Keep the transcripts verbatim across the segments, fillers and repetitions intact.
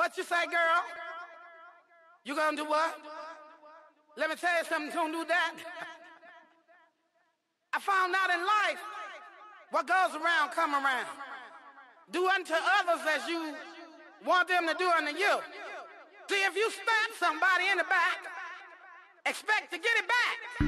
What you say, girl? You gonna do what? Let me tell you something, you gonna do that? I found out in life, what goes around, come around. Do unto others as you want them to do unto you. See, if you stab somebody in the back, expect to get it back.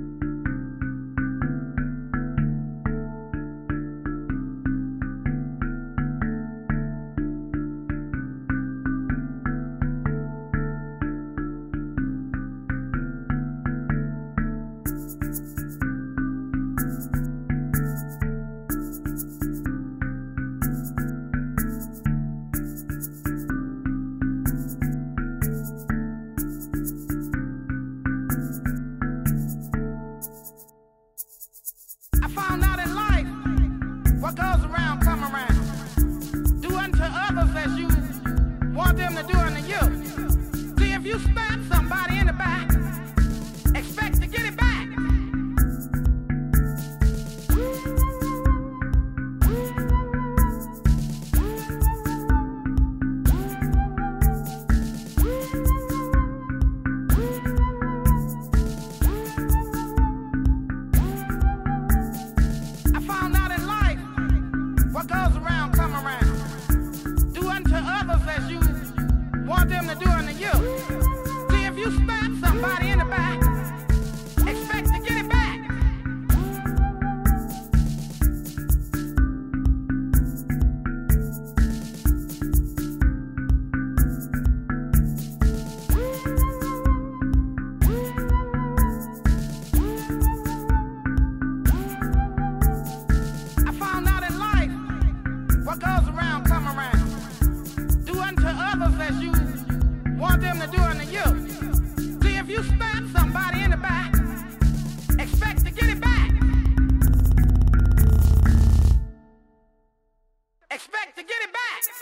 I found out in life, what goes around, come around. Do unto others as you want them to do unto you. See, if you stab somebody in the back, expect to get it back. What goes around, come around. Do unto others as you want them to do unto you. See, if you stab somebody in the back, expect to get it back. I found out in life, what goes around, come around. Do unto others as you want them to do unto you. See, if you stab somebody in the back, expect to get it back. Expect to get it back.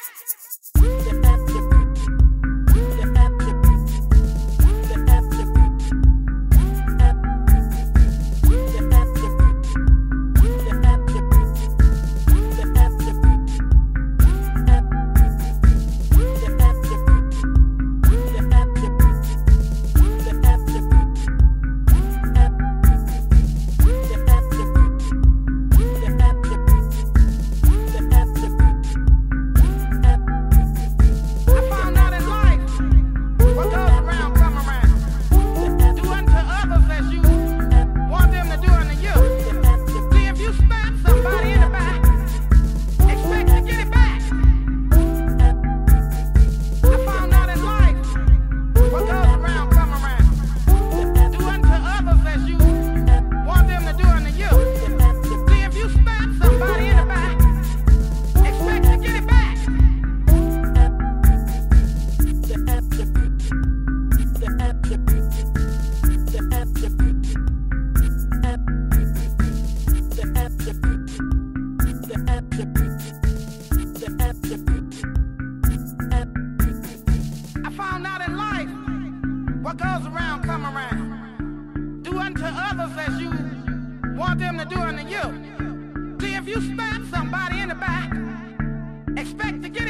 I found out in life, what goes around, come around. Do unto others as you want them to do unto you. See, if you stab somebody in the back, expect to get